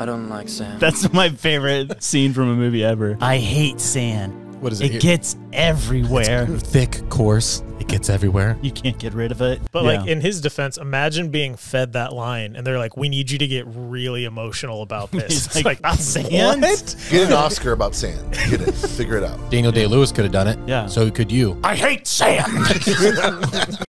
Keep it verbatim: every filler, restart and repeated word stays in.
I don't like sand. That's my favorite scene from a movie ever. I hate sand. What is it? It gets everywhere. It's thick, coarse. It gets everywhere. You can't get rid of it. But yeah. like in his defense, imagine being fed that line and they're like, we need you to get really emotional about this. He's It's like, like, not sand? Get an Oscar about sand. Get it. Figure it out. Daniel Day-Lewis could have done it. Yeah. So could you. I hate sand.